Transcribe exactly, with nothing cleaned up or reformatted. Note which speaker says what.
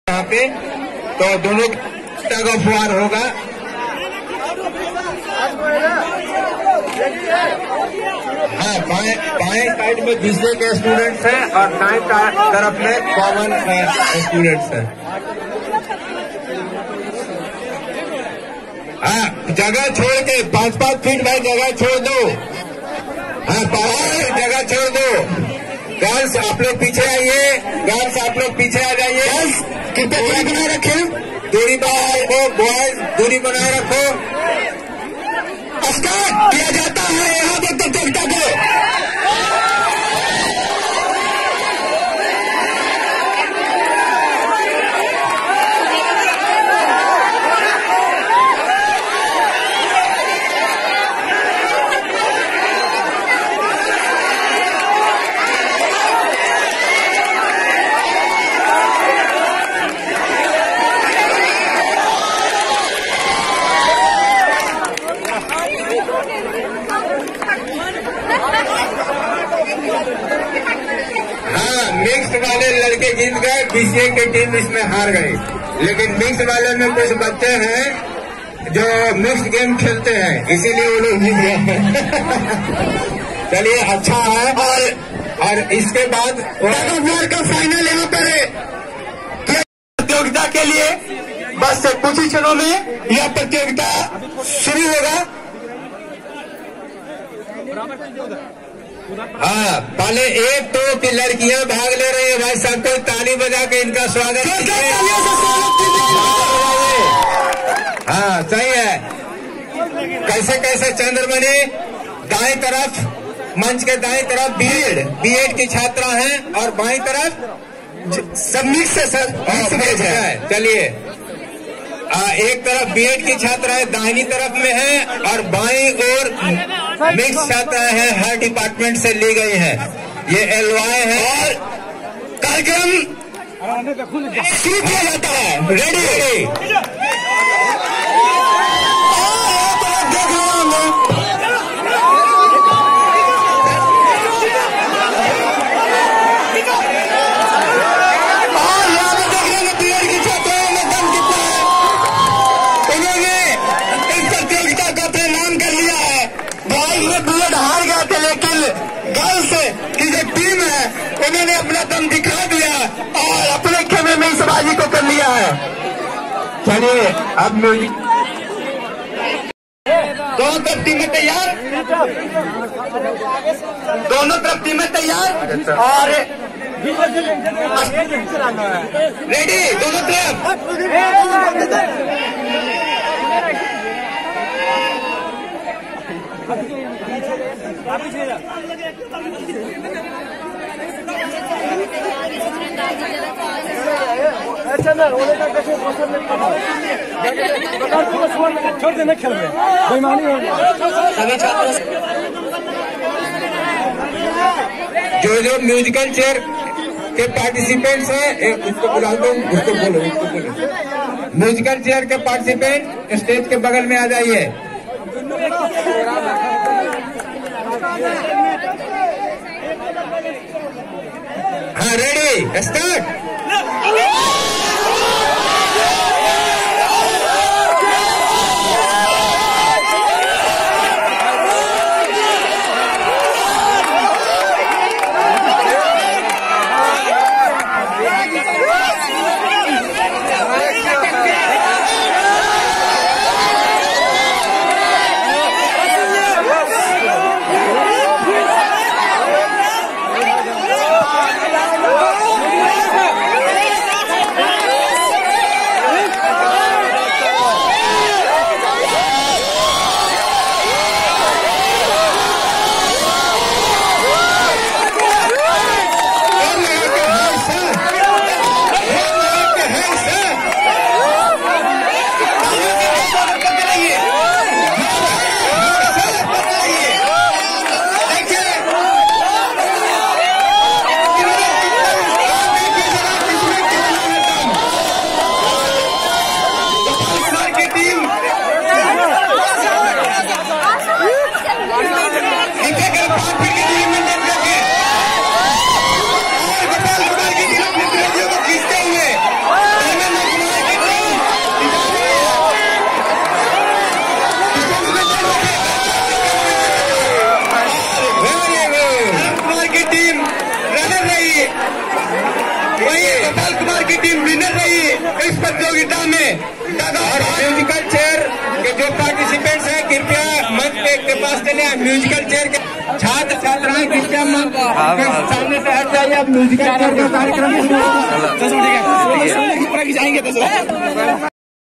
Speaker 1: यहाँ पे तो दोनों टग ऑफ वार होगा। हाँ, बाएं बाएं साइड में दूसरे के स्टूडेंट्स हैं और दाएं तरफ में कॉमन स्टूडेंट्स हैं। हाँ, जगह छोड़ के पाँच पाँच फीट भाई जगह छोड़ दो। हाँ, पाँच जगह छोड़ दो। गर्ल्स आप लोग पीछे आइए, गर्ल्स आप लोग पीछे आ जाइए। गर्ल्स कितने दूरी बनाए रखें, दूरी बनाए रखो, बॉयज दूरी बनाए रखो। स्टार्ट किया जाता है यहाँ पे प्रतियोगिता को। मिक्स वाले लड़के जीत गए, बीसीए की टीम इसमें हार गई। लेकिन मिक्स वाले में कुछ बच्चे हैं जो मिक्स गेम खेलते हैं, इसीलिए वो लोग जीत गए। चलिए अच्छा है। और और इसके बाद का फाइनल यहाँ पर प्रतियोगिता के लिए बस कुछ ही क्षणों में यह प्रतियोगिता शुरू होगा। हाँ, पहले एक तो की लड़कियां भाग ले रही है, भाई सबको ताली बजा के इनका स्वागत कीजिए। हाँ सही है। कैसे कैसे चंद्रमणि दाएं तरफ, मंच के दाएं तरफ बीएड बीएड की छात्रा हैं और बाएं तरफ सब मिक्स है। चलिए, एक तरफ बीएड की छात्राएं दाहिनी तरफ में है और बाईं ओर मिक्स छात्राएं हैं, हर डिपार्टमेंट से ली गई है। ये एलवाई है और कार्यक्रम शुरू किया जाता है। रेडी रेडी उन्होंने अपना दम दिखा दिया और अपने खेमे में इस बाजी को कर लिया है। चलिए अब म्यूजिक, दोनों तरफ टीमें तैयार, दोनों तरफ टीमें तैयार और रेडी दोनों तरफ।
Speaker 2: अच्छा ना छोड़ देना, खेल रहे बेईमानी हो गया।
Speaker 1: जो जो म्यूजिकल चेयर के पार्टिसिपेंट्स हैं उसको बुला दो, उसको बोलो उसको बोलो। म्यूजिकल चेयर के पार्टिसिपेंट स्टेज के बगल में आ जाइए। हाँ रेडी स्टार्ट। म्यूजिकल चेयर के छात्र छात्राएं कृपया सामने से हट जाइए। अब म्यूजिकल चेयर का कार्यक्रम शुरू होगा।
Speaker 2: जाएंगे